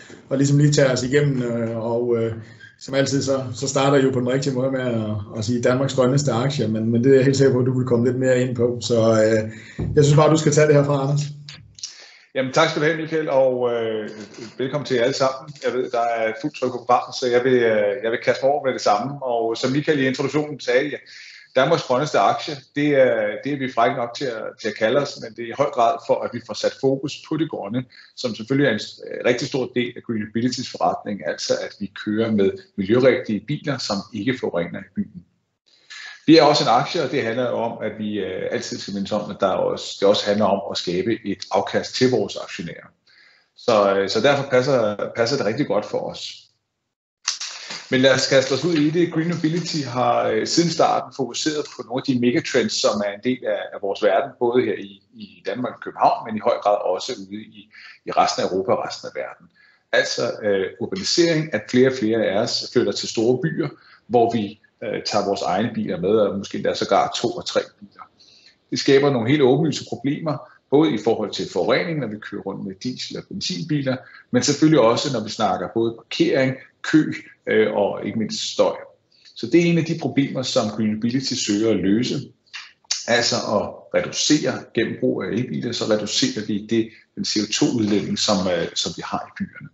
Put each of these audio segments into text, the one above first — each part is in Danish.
og ligesom lige tage os igennem, som altid, så starter jeg jo på den rigtige måde med at sige Danmarks grønneste aktie, men det er jeg helt sikker på, at du vil komme lidt mere ind på. Så jeg synes bare, du skal tage det herfra, Anders. Jamen tak skal du have, Michael, og velkommen til jer alle sammen. Jeg ved, der er fuldt tryk på programmet, så jeg vil kaste mig over med det samme. Og som Michael i introduktionen sagde, Danmarks grønneste aktie, det er vi frække nok til at kalde os, men det er i høj grad for, at vi får sat fokus på det grønne, som selvfølgelig er en rigtig stor del af Green Mobilitys forretning, altså at vi kører med miljørigtige biler, som ikke forurener i byen. Vi er også en aktie, og det handler om, at vi altid skal mindes om, at det også handler om at skabe et afkast til vores aktionærer. Så derfor passer det rigtig godt for os. Men lad os kaste os ud i det. Green Mobility har siden starten fokuseret på nogle af de megatrends, som er en del af vores verden, både her i Danmark og København, men i høj grad også ude i resten af Europa og resten af verden. Altså urbanisering, at flere og flere af os flytter til store byer, hvor vi tager vores egne biler med, og måske endda sågar 2 og 3 biler. Det skaber nogle helt åbenlyse problemer, både i forhold til forurening, når vi kører rundt med diesel- og benzinbiler, men selvfølgelig også, når vi snakker både parkering, kø og ikke mindst støj. Så det er en af de problemer, som Green Mobility søger at løse. Altså at reducere gennem brug af elbiler, så reducerer vi den CO2-udledning, som vi har i byerne.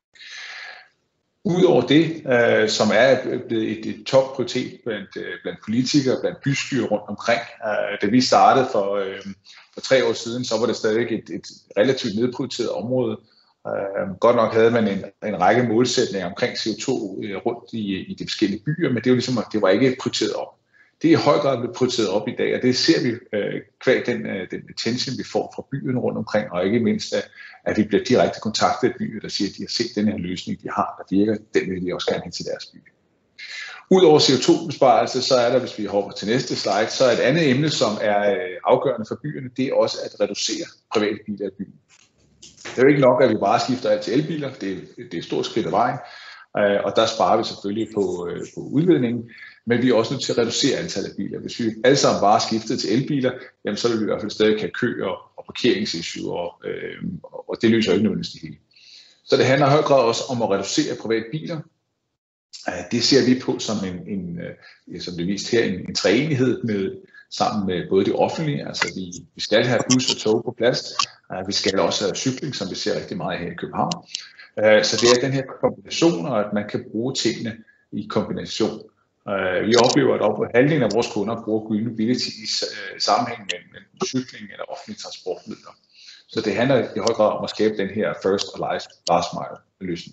Udover det, som er blevet et topprioritet blandt politikere, blandt bystyrer rundt omkring. Da vi startede for 3 år siden, så var det stadig et relativt nedprioriteret område. Godt nok havde man en række målsætninger omkring CO2 rundt i de forskellige byer, men det var ligesom, at det var ikke prioriteret op. Det er i høj grad blevet prioriteret op i dag, og det ser vi kvæg den attention, vi får fra byerne rundt omkring, og ikke mindst, at vi bliver direkte kontaktet af byer, der siger, at de har set den her løsning, de har, der virker, den vil de også gerne have til deres by. Udover CO2-besparelse, så er der, hvis vi hopper til næste slide, så er et andet emne, som er afgørende for byerne, det er også at reducere private biler i byen. Det er jo ikke nok, at vi bare skifter alt til elbiler, det er et stort skridt af vejen, og der sparer vi selvfølgelig på udledningen, men vi er også nødt til at reducere antallet af biler. Hvis vi alle sammen bare skifter til elbiler, jamen så vil vi i hvert fald stadig have kø og parkeringsissue, og det løser ikke nødvendigvis det hele. Så det handler i høj grad også om at reducere private biler. Det ser vi på som som det er vist her, en treenighed sammen med både det offentlige, altså vi skal have bus og tog på plads, vi skal også have cykling, som vi ser rigtig meget her i København. Så det er den her kombination, og at man kan bruge tingene i kombination. Vi oplever, at op på halvdelen af vores kunder bruger Green Mobility i sammenhæng med cykling eller offentlige transportmidler. Så det handler i høj grad om at skabe den her first og last mile løsning.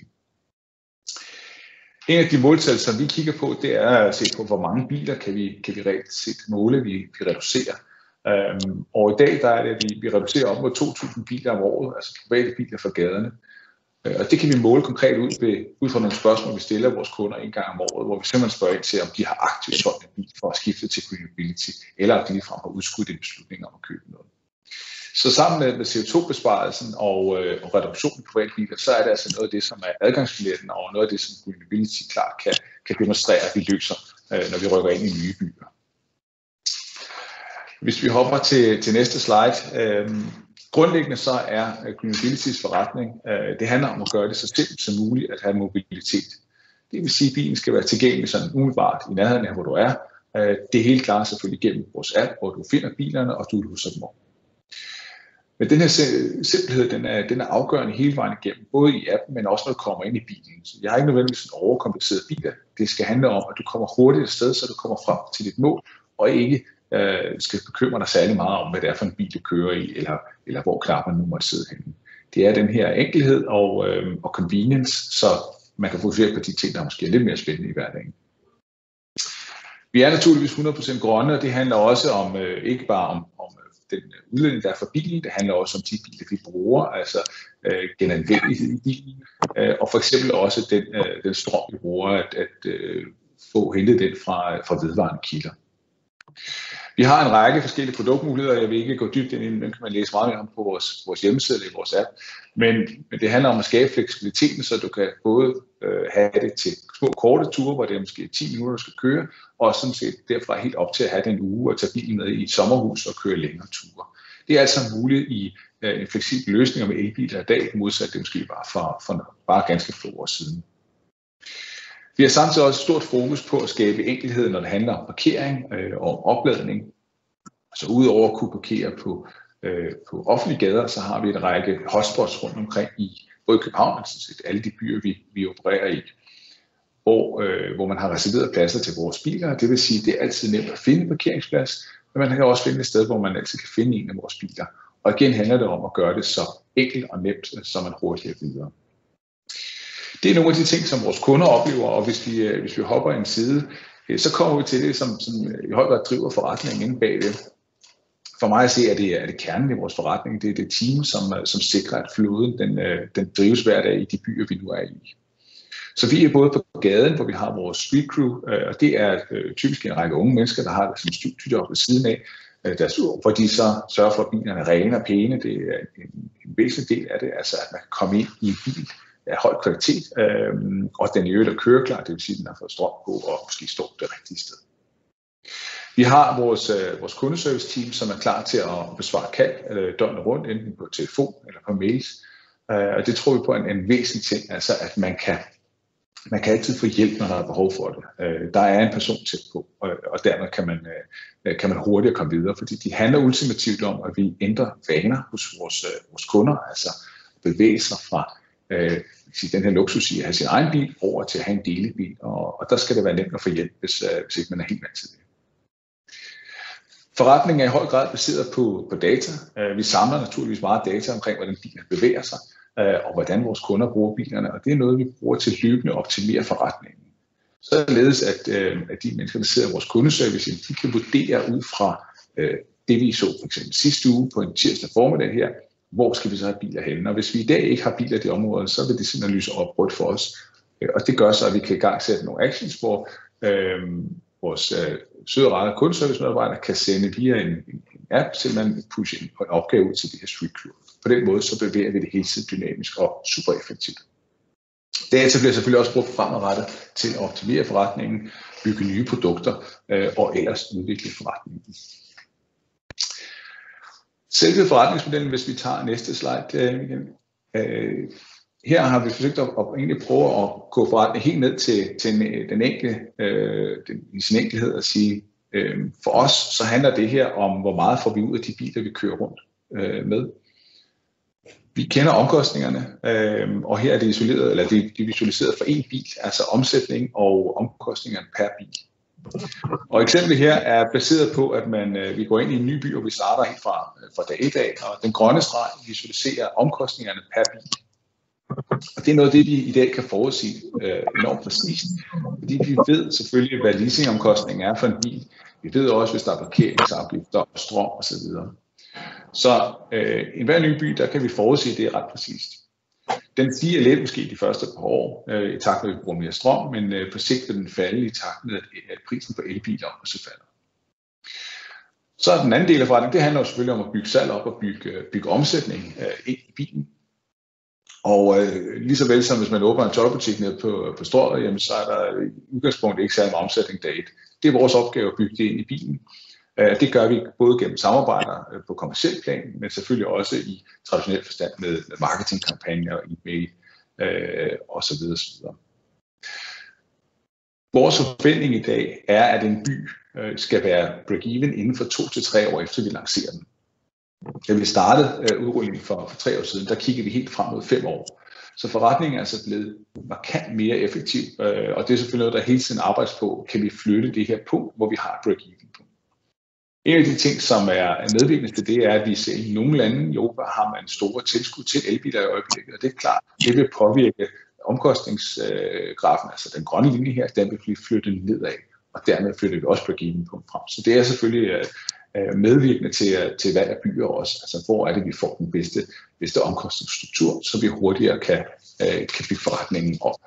En af de måltal, som vi kigger på, det er at se på, hvor mange biler kan vi reelt set måle, vi reducerer. Og i dag der er det, at vi reducerer op mod 2.000 biler om året, altså private biler fra gaderne. Og det kan vi måle konkret ud fra nogle spørgsmål, vi stiller vores kunder en gang om året, hvor vi simpelthen spørger ind til, om de har aktivt solgt en bil for at skifte til Green Mobility, eller om de ligefrem har udskudt en beslutning om at købe noget. Så sammen med CO2-besparelsen og reduktionen i private biler, så er det altså noget af det, som er adgangsbilletten, og noget af det, som Green Mobility klart kan demonstrere, at vi løser, når vi rykker ind i nye byer. Hvis vi hopper til næste slide. Grundlæggende så er Green Mobilitys forretning, det handler om at gøre det så simpelt som muligt at have mobilitet. Det vil sige, at bilen skal være tilgængelig sådan umiddelbart i nærheden af, hvor du er. Det hele klarer selvfølgelig gennem vores app, hvor du finder bilerne, og du løser dem op. Men den her simpelhed, den er afgørende hele vejen igennem, både i appen, men også når du kommer ind i bilen. Så jeg har ikke nødvendigvis en overkompliceret bil. Det skal handle om, at du kommer hurtigt afsted, så du kommer frem til dit mål, og ikke skal bekymre dig særlig meget om, hvad det er for en bil, du kører i, eller hvor knapperne nu måtte sidde henne. Det er den her enkelhed og convenience, så man kan fokusere på de ting, der måske er lidt mere spændende i hverdagen. Vi er naturligvis 100% grønne, og det handler også om ikke bare om den udledning, der er for bilen, det handler også om de biler, vi bruger, altså genanvendelighed i bilen, og for eksempel også den strøm, vi bruger, at få hentet den fra vedvarende kilder. Vi har en række forskellige produktmuligheder, jeg vil ikke gå dybt ind i, den kan man læse meget mere om på vores hjemmeside eller i vores app, men det handler om at skabe fleksibiliteten, så du kan både have det til små korte ture, hvor det er måske 10 minutter, du skal køre, og sådan set derfra helt op til at have den uge og tage bilen med i et sommerhus og køre længere ture. Det er altså muligt i en fleksibel løsning med elbiler i dag, modsat det måske bare for bare ganske få år siden. Vi har samtidig også stort fokus på at skabe enkelhed, når det handler om parkering og opladning. Så udover at kunne parkere på offentlige gader, så har vi en række hotspots rundt omkring i både København og alle de byer, vi opererer i, hvor man har reserveret pladser til vores biler. Det vil sige, at det er altid nemt at finde en parkeringsplads, men man kan også finde et sted, hvor man altid kan finde en af vores biler. Og igen handler det om at gøre det så enkelt og nemt, så man hurtigt er videre. Det er nogle af de ting, som vores kunder oplever, og hvis vi hopper en side, så kommer vi til det, som i høj grad driver forretningen inde bagved. For mig at se, at det kernen i vores forretning. Det er det team, som sikrer, at flåden den drives hver dag i de byer, vi nu er i. Så vi er både på gaden, hvor vi har vores street crew, og det er typisk en række unge mennesker, der har det som studiejob ved siden af, hvor de så sørger for, at bilerne er rene og pæne. Det er en væsentlig del af det, altså at man kan komme ind i en bil af høj kvalitet, og den i øvrigt er køreklar, det vil sige, at den har fået strøm på og måske står det rigtige sted. Vi har vores kundeservice-team, som er klar til at besvare kald døgnet rundt, enten på telefon eller på mails. Og det tror vi på en væsentlig ting, altså at man kan altid få hjælp, når der er behov for det. Der er en person tæt på, og dermed kan man hurtigt komme videre, fordi de handler ultimativt om, at vi ændrer vaner hos vores kunder, altså bevæge sig fra den her luksus i at have sin egen bil over til at have en delebil, og der skal det være nemt at få hjælp, hvis ikke man er helt vant til det. Forretningen er i høj grad baseret på data. Vi samler naturligvis meget data omkring, hvordan bilerne bevæger sig, og hvordan vores kunder bruger bilerne, og det er noget, vi bruger til løbende at optimere forretningen. Således at de mennesker, der sidder i vores kundeservice, de kan vurdere ud fra det, vi så for eksempel sidste uge på en tirsdag formiddag her, hvor skal vi så have biler henne. Og hvis vi i dag ikke har biler i det område, så vil det simpelthen lyse op rødt for os. Og det gør så, at vi kan i gang sætte nogle actions, hvor vores søde og rette kundeservice-medarbejdere kan sende via en app, simpelthen pushe en opgave ud til det her street crew. På den måde så bevæger vi det hele tiden dynamisk og super effektivt. Data bliver selvfølgelig også brugt fremadrettet til at optimere forretningen, bygge nye produkter og ellers udvikle forretningen. Selve forretningsmodellen, hvis vi tager næste slide, her har vi forsøgt at egentlig prøve at gå forretningen helt ned til den enkelte, i sin enkelhed at sige, for os så handler det her om, hvor meget får vi ud af de biler, vi kører rundt med. Vi kender omkostningerne, og her er det isoleret, eller det er visualiseret for én bil, altså omsætning og omkostningerne per bil. Og eksemplet her er baseret på, at vi går ind i en ny by, og vi starter helt fra dag 1 af, og den grønne streg visualiserer omkostningerne per bil. Og det er noget af det, vi i dag kan forudsige enormt præcist, fordi vi ved selvfølgelig, hvad leasingomkostningen er for en bil. Vi ved også, hvis der er parkeringsafgifter, strøm osv. Så i hver ny by, der kan vi forudsige det ret præcist. Den stiger lidt måske de første par år, i takt med, at vi bruger mere strøm, men på sigt vil den falde i takt med, at prisen på elbiler også falder. Så den anden del af forretningen, det handler jo selvfølgelig om at bygge salg op og bygge omsætning ind i bilen. Og lige så vel som hvis man åbner en tøjbutik nede på Strøget, jamen, så er der i udgangspunktet ikke særlig meget omsætning dag 1. Det er vores opgave at bygge det ind i bilen. Det gør vi både gennem samarbejder på kommerciel plan, men selvfølgelig også i traditionel forstand med marketingkampagner og e-mail osv. Vores forventning i dag er, at en by skal være break-even inden for 2 til 3 år efter vi lancerer den. Da vi startede udrulningen for 3 år siden, der kiggede vi helt frem mod 5 år. Så forretningen er altså blevet markant mere effektiv, og det er selvfølgelig noget, der hele tiden arbejdes på. Kan vi flytte det her punkt, hvor vi har et break-even punkt? En af de ting, som er medvirkende til det, er, at vi ser i nogle lande i Europa har man store tilskud til elbiler i øjeblikket, og det er klart, det vil påvirke omkostningsgrafen, altså den grønne linje her, den vil blive flyttet nedad, og dermed flytter vi også break-even punkt frem. Så det er selvfølgelig medvirkende til valg af byer også, altså hvor er det, vi får den bedste omkostningsstruktur, så vi hurtigere kan bygge forretningen op.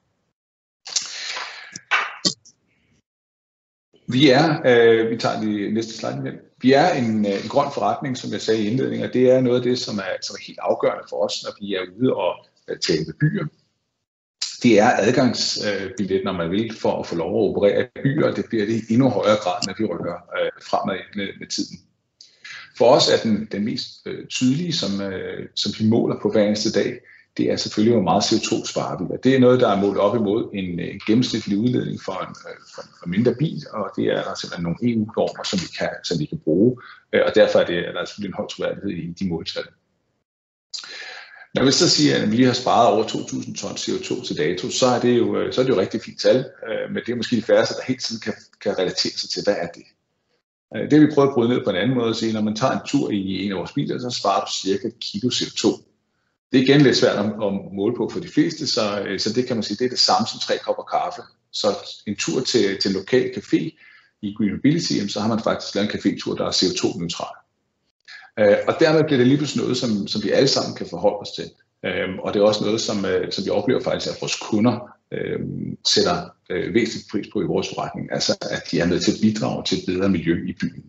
Vi tager de næste slide med. Vi er en grøn forretning, som jeg sagde i indledningen, og det er noget af det, som er helt afgørende for os, når vi er ude og tale med byer. Det er adgangsbillet, når man vil, for at få lov at operere i byer, og det bliver det i endnu højere grad, når vi rykker fremad med tiden. For os er den mest tydelige, som vi måler på hver eneste dag, det er selvfølgelig, hvor meget CO2 sparer vi. Det er noget, der er målt op imod en gennemsnitlig udledning for mindre bil, og det er der simpelthen nogle EU-normer, som vi kan bruge, og derfor er der selvfølgelig en høj troværdighed i de måltal. Når vi så siger, at vi lige har sparet over 2.000 ton CO2 til dato, så er det jo rigtig fint tal, men det er måske de færreste, der helt tiden kan relatere sig til, hvad er det? Det har vi prøvet at bryde ned på en anden måde og sige, når man tager en tur i en af vores biler, så sparer du cirka 1 kilo CO2. Det er igen lidt svært at måle på for de fleste, så det kan man sige, det er det samme som 3 kopper kaffe. Så en tur til en lokal café i Green Mobility, så har man faktisk lavet en cafétur, der er CO2-neutral. Og dermed bliver det lige pludselig noget, som vi alle sammen kan forholde os til. Og det er også noget, som vi oplever faktisk, at vores kunder sætter væsentligt pris på i vores forretning. Altså at de er med til at bidrage til et bedre miljø i byen.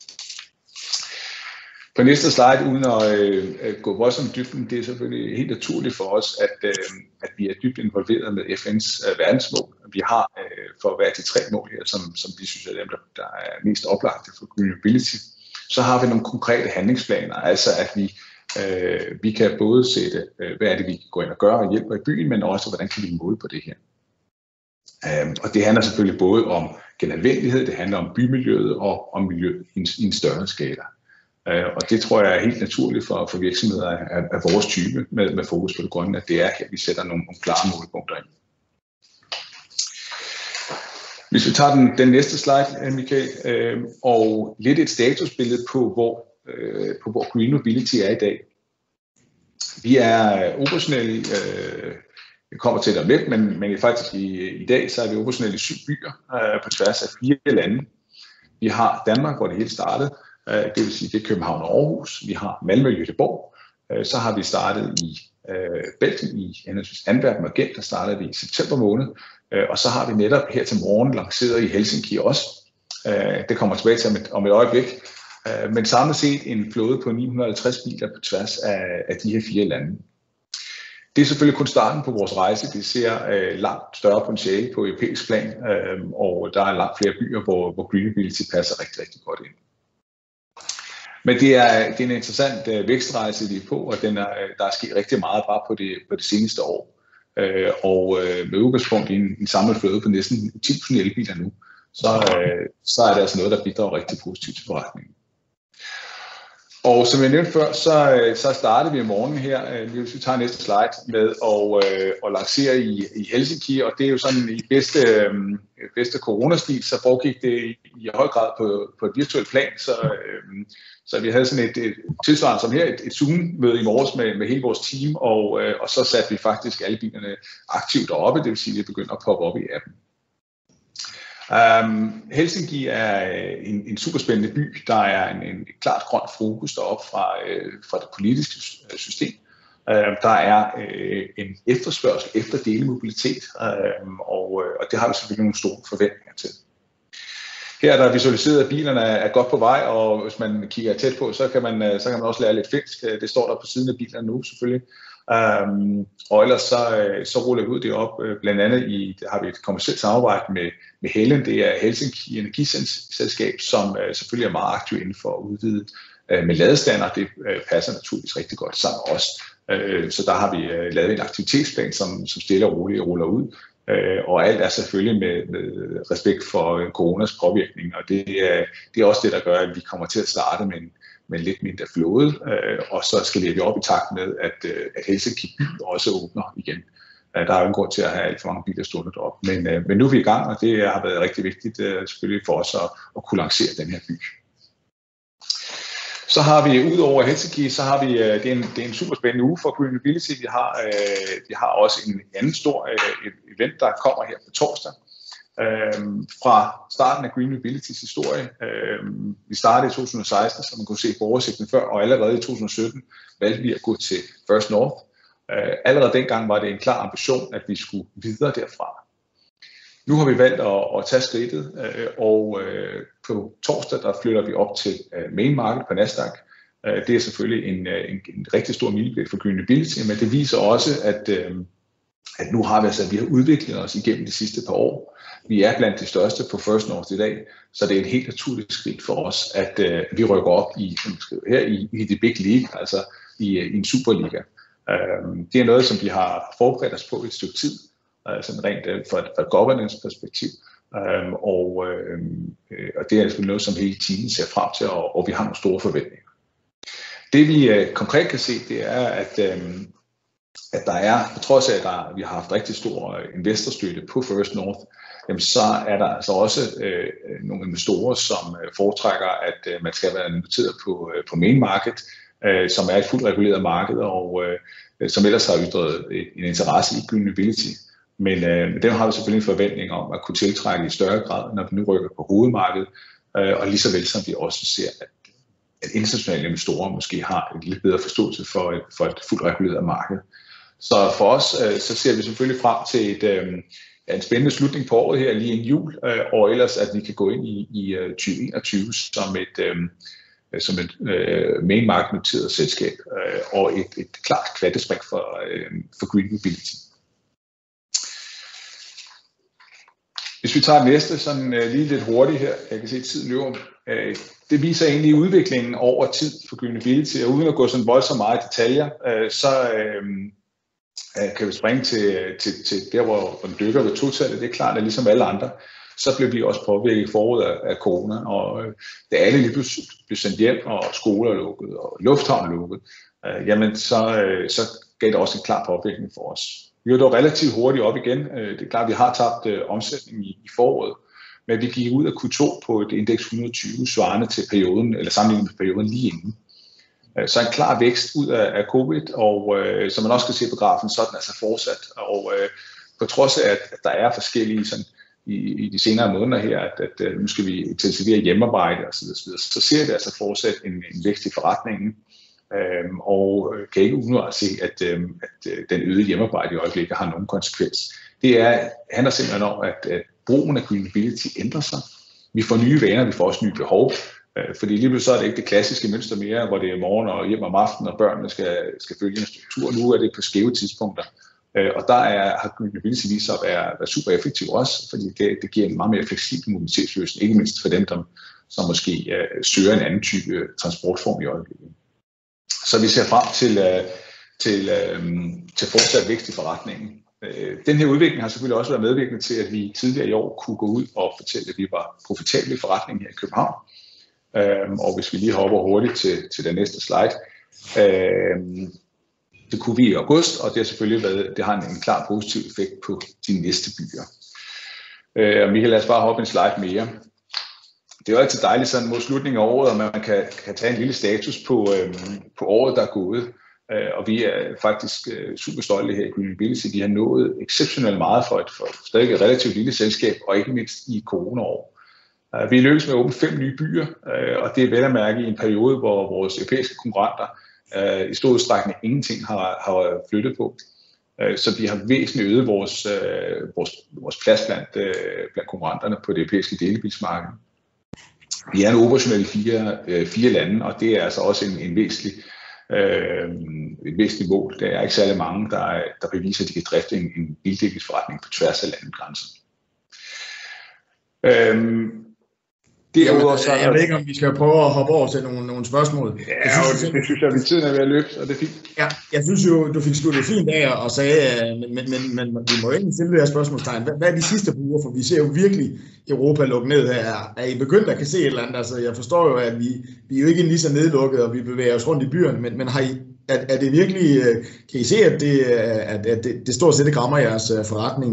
På næste slide, uden at gå voldsomt dybden, det er selvfølgelig helt naturligt for os, at vi er dybt involveret med FN's verdensmål. Vi har for hver de 3 mål her, som vi synes er dem, der er mest oplagte for Green Mobility. Så har vi nogle konkrete handlingsplaner, altså at vi kan både sætte, hvad er det, vi kan gå ind og gøre og hjælpe i byen, men også, hvordan kan vi måle på det her. Og det handler selvfølgelig både om genanvendelighed, det handler om bymiljøet og om miljøet i en større skala. Og det tror jeg er helt naturligt for virksomheder af vores type med fokus på det grønne, at det er her, vi sætter nogle klare målpunkter ind. Hvis vi tager den næste slide, Michael, og lidt et statusbillede på, hvor Green Mobility er i dag. Vi er operationelle, jeg kommer til det om lidt, men faktisk i dag så er vi operationelle i 7 byer på tværs af 4 lande. Vi har Danmark, hvor det hele startede, det vil sige det er København og Aarhus. Vi har Malmø og Göteborg. Så har vi startet i Belgien, i Antwerpen og Gent, der startede vi i september måned. Og så har vi netop her til morgen lanceret i Helsinki også. Det kommer tilbage til om et øjeblik. Men samlet set en flåde på 950 biler på tværs af de her 4 lande. Det er selvfølgelig kun starten på vores rejse. Vi ser langt større potentiale på europæisk plan, og der er langt flere byer, hvor Green Mobility passer rigtig, rigtig godt ind. Men det er en interessant vækstrejse, vi er på, og der er sket rigtig meget bare på det seneste år. Og med udgangspunkt i en samlet flåde på næsten 10.000 elbiler nu, så er det altså noget, der bidrager rigtig positivt til forretningen. Og som jeg nævnte før, så startede vi i morgen her, hvis vi tager næste slide, med at lancere i Helsinki, og det er jo sådan i bedste coronastil, så foregik det i høj grad på et virtuelt plan, så vi havde sådan et tilsvarende som her, et Zoom-møde i morges med hele vores team, og så satte vi faktisk alle bilerne aktivt deroppe, det vil sige, at vi begynder at poppe op i appen. Helsinki er en superspændende by. Der er en klart grøn fokus deroppe fra det politiske system. Der er en efterspørgsel efter delemobilitet, og det har vi selvfølgelig nogle store forventninger til. Her er der visualiseret, at bilerne er godt på vej, og hvis man kigger tæt på, så kan man også lære lidt finsk. Det står der på siden af bilerne nu selvfølgelig. Og ellers så ruller vi ud det op, blandt andet har vi et kommercielt samarbejde med Helen, det er Helsinki Energiselskab, som selvfølgelig er meget aktiv inden for at udvide med ladestander. Det passer naturligvis rigtig godt sammen med os. Så der har vi lavet en aktivitetsplan, som stille og roligt ruller ud. Og alt er selvfølgelig med respekt for coronas påvirkning, og det er også det, der gør, at vi kommer til at starte med en lidt mindre flåde, og så skal vi op i takt med, at Helsinki by også åbner igen. Der er jo en grund til at have alt for mange biler stående deroppe, men nu er vi i gang, og det har været rigtig vigtigt selvfølgelig for os at kunne lancere den her by. Så har vi ud over Helsinki, så har vi det er en super spændende uge for Green Mobility. Vi har også en anden stor event, der kommer her på torsdag. Fra starten af Green Mobilitys historie. Vi startede i 2016, som man kunne se på oversigten før, og allerede i 2017 valgte vi at gå til First North. Allerede dengang var det en klar ambition, at vi skulle videre derfra. Nu har vi valgt at tage skridtet, og på torsdag der flytter vi op til main market på Nasdaq. Det er selvfølgelig en rigtig stor milepæl for Green Mobility, men det viser også, at nu har vi har udviklet os igennem de sidste par år. Vi er blandt de største på First North i dag, så det er et helt naturligt skridt for os, at vi rykker op i the big league, altså i en superliga. Det er noget, som vi har forberedt os på et stykke tid, sådan rent fra et governance-perspektiv. Og det er selvfølgelig noget, som hele teamet ser frem til, og vi har nogle store forventninger. Det vi konkret kan se, det er, at der er, på trods af, at vi har haft rigtig stor investorstøtte på First North, jamen så er der altså også nogle investorer, som foretrækker, at man skal være noteret på main market, som er et fuldt reguleret marked, og som ellers har ytret en interesse i Greenability. Men dem har vi selvfølgelig en forventning om at kunne tiltrække i større grad, når vi nu rykker på hovedmarkedet, og lige så vel som vi også ser, at internationale investorer måske har en lidt bedre forståelse for et fuldt reguleret marked. Så for os, så ser vi selvfølgelig frem til en spændende slutning på året her lige inden jul, og ellers at vi kan gå ind i 2021 som et main market noteret selskab, og et klart kvattespring for Greenability. Hvis vi tager næste sådan lige lidt hurtigt her, jeg kan se tiden løber, det viser egentlig udviklingen over tid for Greenability, og uden at gå sådan voldsomt meget i detaljer, så kan vi springe til der, hvor den dykker ved totallet. Det er klart, at ligesom alle andre, så blev vi også påvirket i foråret af corona, og da alle lige blev sendt hjem, og skoler lukket, og lufthavn lukket, jamen så gav det også en klar påvirkning for os. Vi var dog relativt hurtigt op igen. Det er klart, at vi har tabt omsætning i foråret, men vi gik ud af Q2 på et indeks 120, svarende til perioden, eller sammenlignet med perioden lige inden. Så en klar vækst ud af covid, og som man også kan se på grafen, så er den altså fortsat. Og på trods af, at der er forskellige sådan, i de senere måneder her, at nu skal vi intensivere hjemmearbejde osv., så ser vi altså fortsat en vækst i forretningen. Og kan ikke undgå at se, at den øgede hjemmearbejde i øjeblikket har nogen konsekvens. Det handler simpelthen om, at brugen af Greenability ændrer sig. Vi får nye vaner, vi får også nye behov. Fordi lige pludselig så er det ikke det klassiske mønster mere, hvor det er morgen og hjem om aftenen, og børnene skal følge en struktur. Nu er det på skæve tidspunkter. Og der har Greenability vist sig at være super effektiv også, fordi det giver en meget mere fleksibel mobilitetsløsning, ikke mindst for dem, som måske søger en anden type transportform i øjeblikket. Så vi ser frem til fortsat vækst i forretningen. Den her udvikling har selvfølgelig også været medvirkende til, at vi tidligere i år kunne gå ud og fortælle, at vi var profitable i forretningen her i København. Og hvis vi lige hopper hurtigt til den næste slide, det kunne vi i august, og det har selvfølgelig det har en klar positiv effekt på de næste byer. Og Michael, lad os bare hoppe en slide mere. Det er jo altid dejligt sådan mod slutningen af året, og man kan tage en lille status på året, der er gået. Og vi er faktisk super stolte her i Greenability. Vi har nået exceptionelt meget for et stadig et relativt lille selskab, og ikke mindst i coronaår. Vi er lykkedes med at åbne 5 nye byer, og det er vel at mærke i en periode, hvor vores europæiske konkurrenter i stor udstrækning ingenting har flyttet på. Så vi har væsentligt øget vores plads blandt konkurrenterne på det europæiske delebilsmarked. Vi er nu operationelle i 4 lande, og det er altså også en væsentlig mål. Der er ikke særlig mange, der beviser, at de kan drifte en bildelingsforretning på tværs af landegrænsen. Jeg ved ikke, om vi skal prøve at hoppe over til nogle spørgsmål. Ja, det synes jeg, at tiden er ved at løbe, og det er fint. Ja, jeg synes jo, du fik sluttet fint af og sagde, men vi må ikke stille det her spørgsmålstegn. Hvad er de sidste uger? For vi ser jo virkelig Europa lukke ned her. Er I begyndt at kan se et eller andet? Altså, jeg forstår jo, at vi er jo ikke lige så nedlukket, og vi bevæger os rundt i byerne, men har I, er det virkelig, kan I se, at det stort set ikke rammer jeres forretning,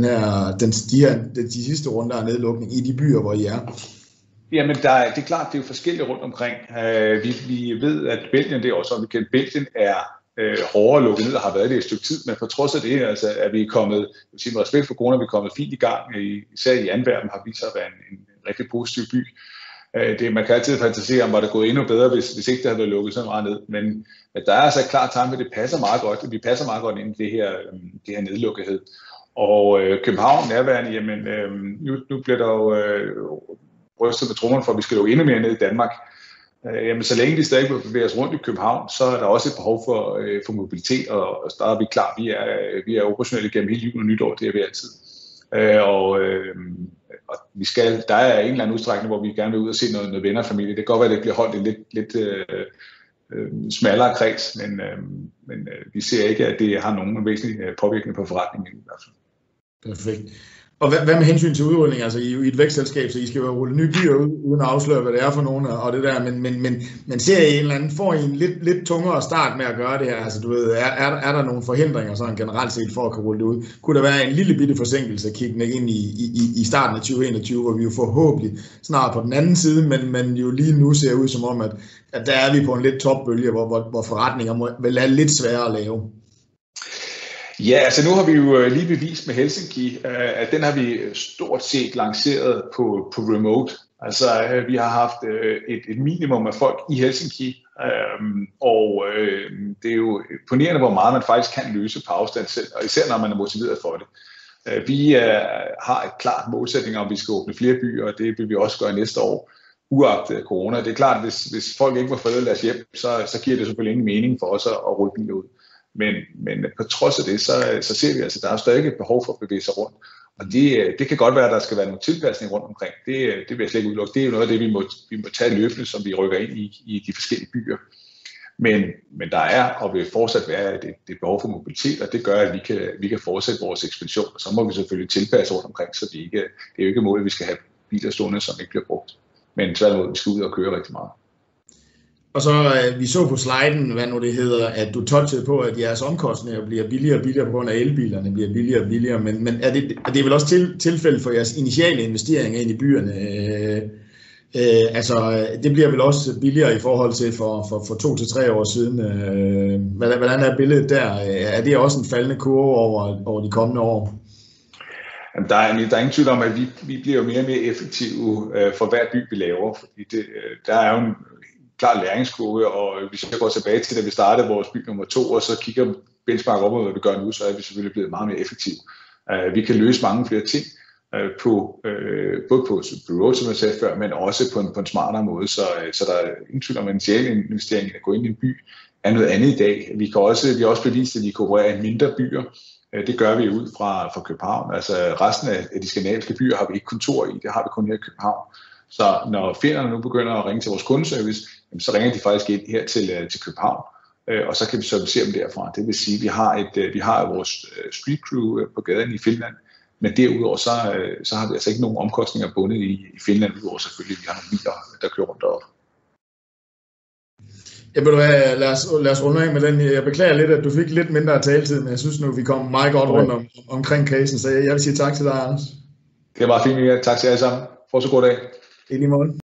de sidste runder af nedlukning i de byer, hvor I er? Jamen, det er klart, det er jo forskelligt rundt omkring. Vi ved, at Belgien, det er også, vi kan Belgien er hårdere lukket ned og har været det et stykke tid, men på trods af det, altså, er vi kommet, med respekt for corona, er vi kommet fint i gang, især i Antwerpen har vist sig at være en rigtig positiv by. Man kan altid fantasere om, var det gået endnu bedre, hvis ikke det havde været lukket så meget ned, men der er altså et klart tegn, at det passer meget godt, vi passer meget godt ind i det her nedlukkethed. Og København nærværende, jamen nu bliver der jo rystet med trommerne for, at vi skal lukke endnu mere ned i Danmark. Jamen, så længe vi stadig bevæger os rundt i København, så er der også et behov for mobilitet, og der er vi klar. Vi er operationelle gennem hele jul og nytår, det er vi altid. Og der er en eller anden udstrækning, hvor vi gerne vil ud og se noget venner og familie. Det kan godt være, at det bliver holdt i smallere kreds, men vi ser ikke, at det har nogen væsentlig påvirkning på forretningen. Perfekt. Og hvad med hensyn til udrulling? Altså I et vækstselskab, så I skal jo rulle nye byer ud, uden at afsløre, hvad det er for nogen og det der, men ser I en eller anden, får I en lidt tungere start med at gøre det her? Altså du ved, er der nogle forhindringer sådan generelt set for at kunne rulle det ud? Kunne der være en lille bitte forsinkelse kiggende ind i starten af 2021, hvor vi jo forhåbentlig snart på den anden side, men jo lige nu ser ud som om, at der er vi på en lidt topbølge, hvor forretninger vil have lidt sværere at lave? Ja, altså nu har vi jo lige bevist med Helsinki, at den har vi stort set lanceret på remote. Altså vi har haft et minimum af folk i Helsinki, og det er jo imponerende, hvor meget man faktisk kan løse på afstand selv, og især når man er motiveret for det. Vi har et klart målsætning om, at vi skal åbne flere byer, og det vil vi også gøre næste år, uagtet corona. Det er klart, at hvis folk ikke var forladt deres hjem, så giver det selvfølgelig ingen mening for os at rulle biler ud. Men på trods af det, så ser vi altså, at der er stadig et behov for at bevæge sig rundt. Og det kan godt være, at der skal være nogle tilpasninger rundt omkring. Det vil jeg slet ikke udelukke. Det er jo noget af det, vi må tage løbende, som vi rykker ind i de forskellige byer. Men der er og vil fortsat være det behov for mobilitet, og det gør, at vi kan fortsætte vores ekspansion. Og så må vi selvfølgelig tilpasse rundt omkring, så det er jo ikke målet, at vi skal have biler stående, som ikke bliver brugt. Men tværtimod, vi skal ud og køre rigtig meget. Og så vi så på sliden, hvad nu det hedder, at du touchede på, at jeres omkostninger bliver billigere og billigere på grund af elbilerne bliver billigere og billigere, men er det vel også tilfældet for jeres initiale investeringer ind i byerne? Altså det bliver vel også billigere i forhold til for 2 til 3 år siden. Hvordan er billedet der? Er det også en faldende kurve over de kommende år? Jamen, der er ingen tvivl om, at vi bliver mere og mere effektive for hver by, vi laver. Fordi der er jo en klar læringskurve, og hvis jeg går tilbage til, da vi startede vores by nummer 2, og så kigger benchmark op, hvad vi gør nu, så er vi selvfølgelig blevet meget mere effektive. Vi kan løse mange flere ting, både på bureau, som jeg sagde før, men også på en smartere måde, så der er ingen tvivl om, at initialinvesteringen at gå ind i en by er noget andet i dag. Vi har også bevist, at vi kan operere i mindre byer. Det gør vi ud fra København. Altså resten af de skandinaviske byer har vi ikke kontor i, det har vi kun her i København. Så når finnerne nu begynder at ringe til vores kundeservice, så ringer de faktisk ind her til København, og så kan vi servicere dem derfra. Det vil sige, at vi har vores street crew på gaden i Finland, men derudover så har vi altså ikke nogen omkostninger bundet i Finland, udover selvfølgelig, at vi har nogle biler, der kører rundt deroppe. Lad os runde af med den. Jeg beklager lidt, at du fik lidt mindre taletid, men jeg synes nu, vi kom meget godt rundt omkring casen, så jeg vil sige tak til dig, Anders. Det var fint, Mia. Tak til jer alle sammen. Få så god dag. I lige måde.